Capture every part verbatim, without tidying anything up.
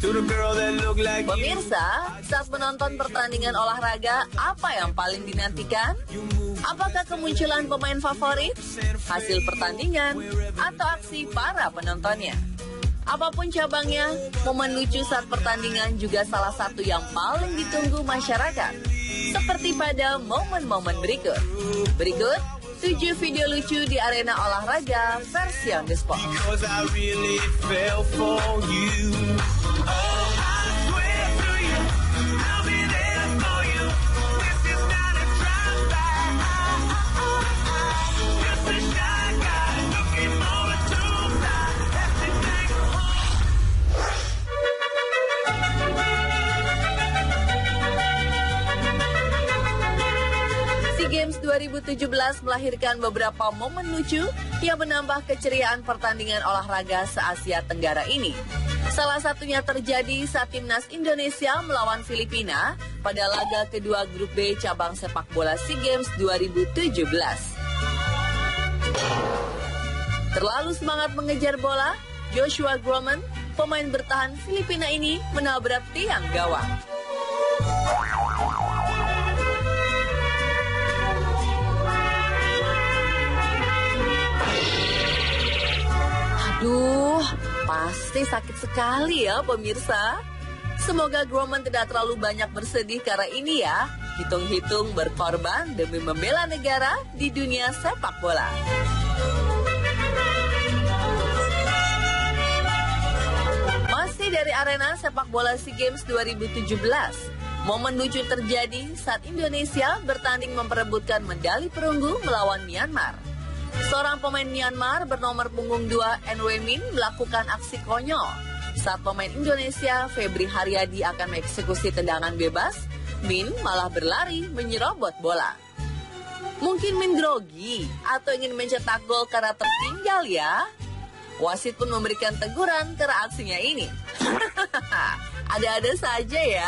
Pemirsa, saat menonton pertandingan olahraga, apa yang paling dinantikan? Apakah kemunculan pemain favorit, hasil pertandingan, atau aksi para penontonnya? Apapun cabangnya, momen lucu saat pertandingan juga salah satu yang paling ditunggu masyarakat. Seperti pada momen-momen berikut. Berikut, tujuh video lucu di arena olahraga versi on the spot. Games dua ribu tujuh belas melahirkan beberapa momen lucu yang menambah keceriaan pertandingan olahraga se-Asia Tenggara ini. Salah satunya terjadi saat timnas Indonesia melawan Filipina pada laga kedua grup B cabang sepak bola SEA Games dua ribu tujuh belas. Terlalu semangat mengejar bola, Joshua Groman, pemain bertahan Filipina ini menabrak tiang gawang. Aduh, pasti sakit sekali ya pemirsa. Semoga Groman tidak terlalu banyak bersedih karena ini ya. Hitung-hitung berkorban demi membela negara di dunia sepak bola. Masih dari arena sepak bola SEA Games dua ribu tujuh belas. Momen lucu terjadi saat Indonesia bertanding memperebutkan medali perunggu melawan Myanmar. Seorang pemain Myanmar bernomor punggung dua N W Min melakukan aksi konyol. Saat pemain Indonesia Febri Haryadi akan mengeksekusi tendangan bebas, Min malah berlari menyerobot bola. Mungkin Min grogi atau ingin mencetak gol karena tertinggal ya. Wasit pun memberikan teguran karena aksinya ini. Ada-ada saja ya.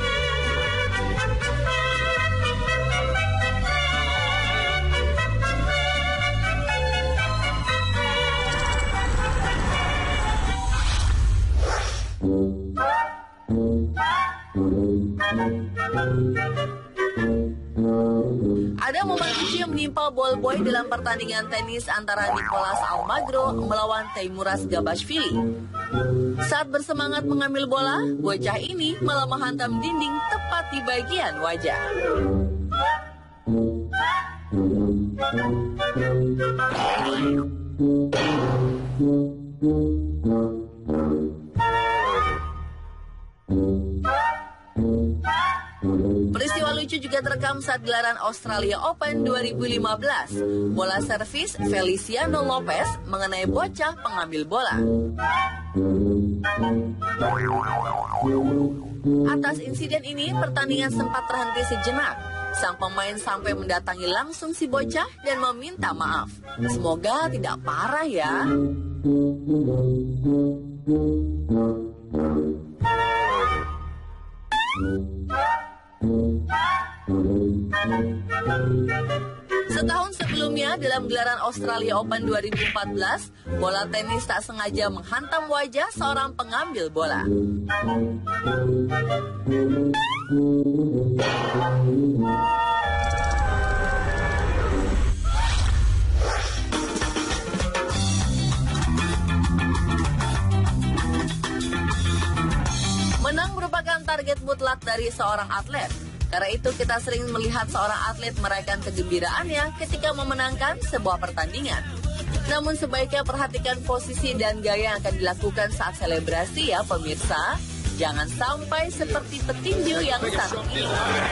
Ada momen lucu yang menimpa ball boy dalam pertandingan tenis antara Nicolas Almagro melawan Teimuraz Gabashvili. Saat bersemangat mengambil bola, bocah ini malah menghantam dinding tepat di bagian wajah. Peristiwa lucu juga terekam saat gelaran Australia Open dua ribu lima belas. Bola servis Feliciano Lopez mengenai bocah pengambil bola. Atas insiden ini, pertandingan sempat terhenti sejenak. Sang pemain sampai mendatangi langsung si bocah dan meminta maaf. Semoga tidak parah ya. Setahun sebelumnya dalam gelaran Australia Open dua ribu empat belas, bola tenis tak sengaja menghantam wajah seorang pengambil bola. Menang merupakan target mutlak dari seorang atlet. Karena itu kita sering melihat seorang atlet merayakan kegembiraannya ketika memenangkan sebuah pertandingan. Namun sebaiknya perhatikan posisi dan gaya yang akan dilakukan saat selebrasi ya pemirsa. Jangan sampai seperti petinju yang satu ini.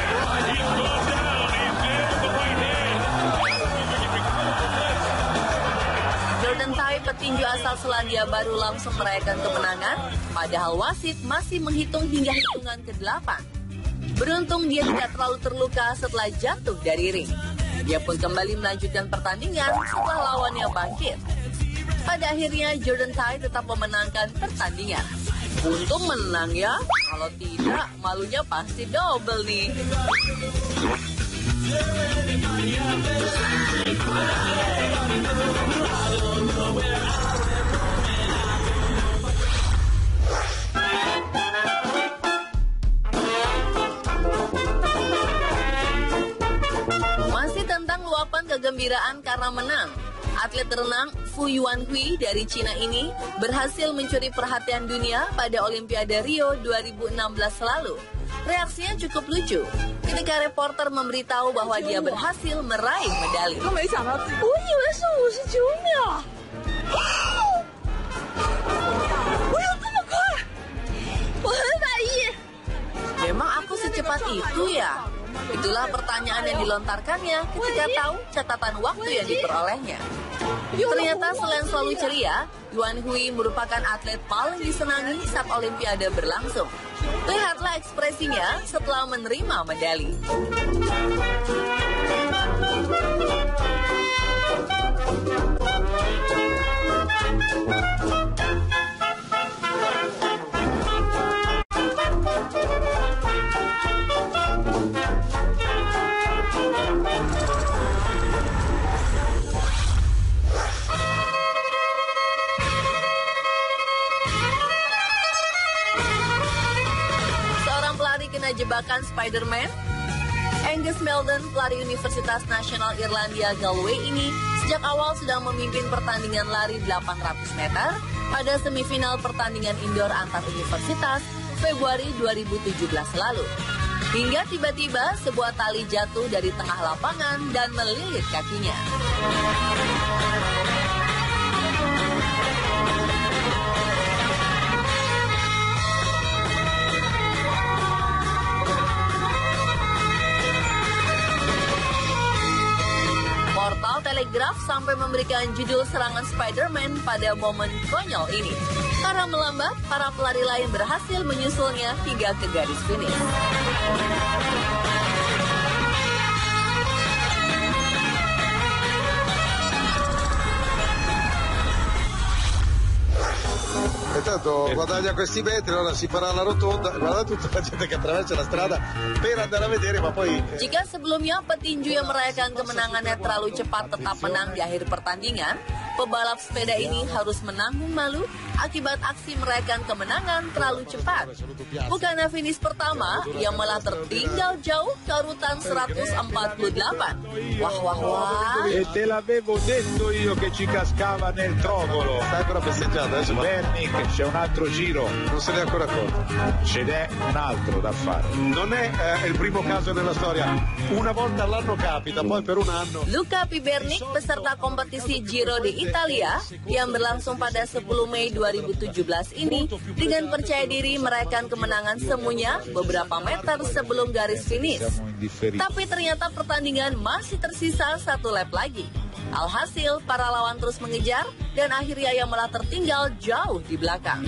Jordan Tai, petinju asal Selandia Baru, langsung merayakan kemenangan, padahal wasit masih menghitung hingga hitungan kedelapan. Beruntung dia tidak terlalu terluka setelah jatuh dari ring. Dia pun kembali melanjutkan pertandingan setelah lawannya bangkit. Pada akhirnya Jordan Tai tetap memenangkan pertandingan. Untung menang ya, kalau tidak malunya pasti double nih. kegembiraan karena menang. Atlet renang Fu Yuanhui dari Cina ini berhasil mencuri perhatian dunia pada Olimpiade Rio dua ribu enam belas lalu. Reaksinya cukup lucu ketika reporter memberitahu bahwa dia berhasil meraih medali. Memang aku secepat itu ya? Itulah pertanyaan yang dilontarkannya ketika tahu catatan waktu yang diperolehnya. Ternyata selain selalu ceria, Yuanhui merupakan atlet paling disenangi saat Olimpiade berlangsung. Lihatlah ekspresinya setelah menerima medali. Kena jebakan Spider-Man. Angus Meldon, pelari Universitas Nasional Irlandia Galway ini sejak awal sedang memimpin pertandingan lari delapan ratus meter pada semifinal pertandingan indoor antar universitas Februari dua ribu tujuh belas lalu. Hingga tiba-tiba sebuah tali jatuh dari tengah lapangan dan melilit kakinya. Portal Telegraph sampai memberikan judul serangan Spider-Man pada momen konyol ini. Karena melambat, para pelari lain berhasil menyusulnya hingga ke garis finish. Intanto guadagna questi metri, ora si farà la rotonda, guarda tutta la gente che attraversa la strada per andare a vedere, ma poi... Jika sebelumnya petinju yang merayakan kemenangannya terlalu cepat tetap menang di akhir pertandingan, pebalap sepeda ini harus menanggung malu akibat aksi merayakan kemenangan terlalu cepat. Bukannya finish pertama, ia malah tertinggal jauh ke urutan seratus empat puluh delapan. Wah, wah, wah. E te l'avevo detto io che ci cascava nel trogolo. Stai ancora festeggiando adesso? Bernic, c'è un altro giro. Non se ne è ancora accorto. Ce n'è un altro da fare. Non è eh, il primo caso nella storia. Una volta all'anno capita, poi per un anno. Luca Pibernik, peserta kompetisi Giro di Italia yang berlangsung pada sepuluh Mei dua ribu tujuh belas ini dengan percaya diri merayakan kemenangan semuanya beberapa meter sebelum garis finish. Tapi ternyata pertandingan masih tersisa satu lap lagi. Alhasil, para lawan terus mengejar dan akhirnya ia malah tertinggal jauh di belakang.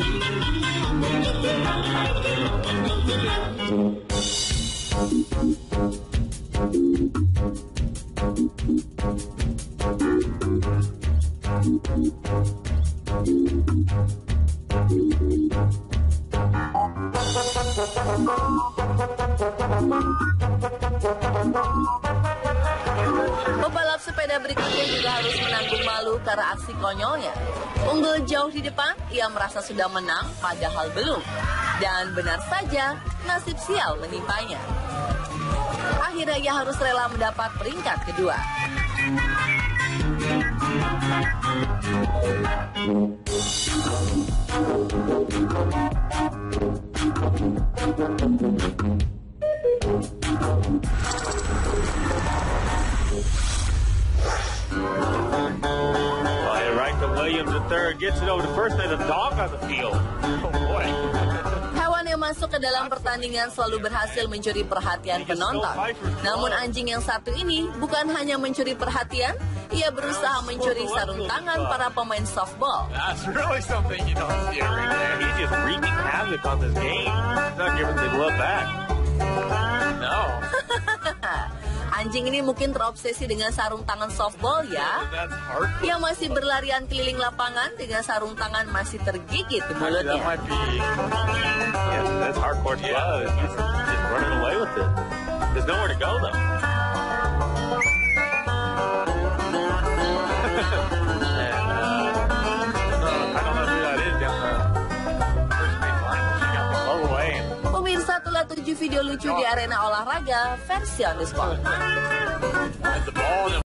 Pebalap sepeda berikutnya juga harus menanggung malu karena aksi konyolnya. Unggul jauh di depan, ia merasa sudah menang padahal belum. Dan benar saja, nasib sial menimpanya. Akhirnya ia harus rela mendapat peringkat kedua. Williams the third gets it over the first man, the dog on the field. Oh boy. Hewan yang masuk ke dalam pertandingan selalu berhasil mencuri perhatian penonton. Namun anjing yang satu ini bukan hanya mencuri perhatian, ia berusaha mencuri sarung tangan para pemain softball. That's really something you don't see every day. He's just wreaking havoc on this game. He's not giving the glove back. No. Anjing ini mungkin terobsesi dengan sarung tangan softball ya. Yang masih berlarian keliling lapangan dengan sarung tangan masih tergigit di mulutnya. That might be, yeah, that's hardcore glove. He's just running away with it. There's nowhere to go though. Pemirsa, itulah tujuh video lucu di arena olahraga versi on the spot.